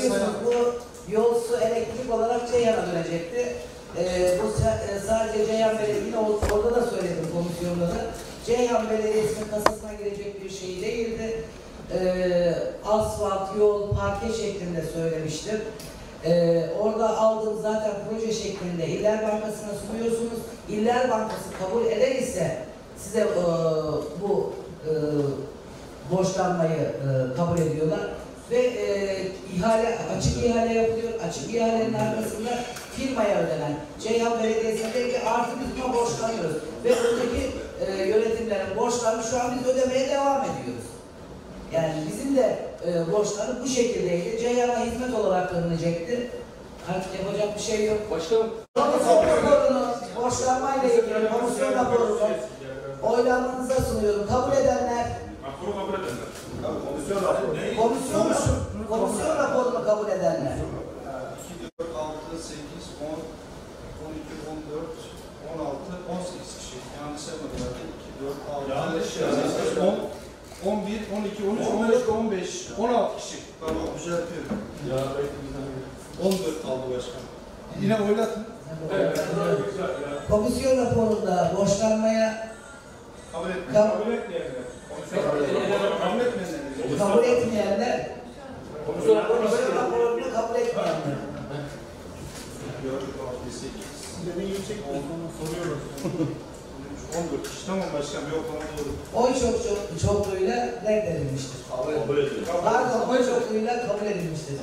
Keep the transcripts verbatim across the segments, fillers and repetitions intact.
biliyorsunuz bu yol, su, elektrik olarak Ceyhan'a dönecekti. Ee, bu sadece Ceyhan Belediyesi, yine orada da söyledim komisyonda da, Ceyhan Belediyesi'nin kasasına girecek bir şey değildi. Ee, asfalt, yol, parke şeklinde söylemiştim. Ee, orada aldığım zaten proje şeklinde İller Bankası'na sunuyorsunuz. İller Bankası kabul eder ise size e, bu e, borçlanmayı e, kabul ediyorlar ve e, ihale, açık ihale yapılıyor. Açık ihalenin arkasında firmaya ödenen Ceyhan Belediyesi'ne der ki artık biz buna borçlanıyoruz ve öteki e, yönetimlerin borçlarını şu an biz ödemeye devam ediyoruz. Yani bizim de e, borçları bu şekildeydi. Ceyhan'a hizmet olarak dönecekti. Artık yapacak bir şey yok. Başkanım. Komisyon raporunu, borçlanmayla ilgili komisyon raporunu oylamanıza sunuyorum. Kabul edenler, Raporu kabul edenler. komisyon raporu, komisyon, komisyon raporunu kabul edenler. iki, dört, altı, sekiz, on, on iki, on dört, on altı, on sekiz kişi. Yanlış yapmadılar. iki, dört, altı, Yanlış on, on bir, on iki, on üç, on dört, on beş, on altı kişi. Tamam, düzeltiyorum. Ya, on dört kaldı başkan. Yine oylatın. evet, güzel. Komisyon raporunda borçlanmaya Kabul etmeyin. Kabul etmeyenler. Kabul etmeyenler. kabul etmeyenler, Komisyon raporunu komisyon raporunu kabul etmeyenler. dört, altı, sekiz. Demin yüksek olduğunu soruyoruz. on dört kişi. Tamam başkan, bir oklama doğru. Oy çok çok çokluğuyla reddedilmiştir. Kabul edilir. Pardon, oy çokluğuyla kabul edilmiştir.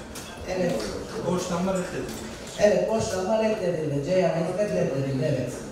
Evet. Borçlanma reddedildi. Evet, borçlanma reddedildi. Ceyhan'a hizmet reddedildi, evet.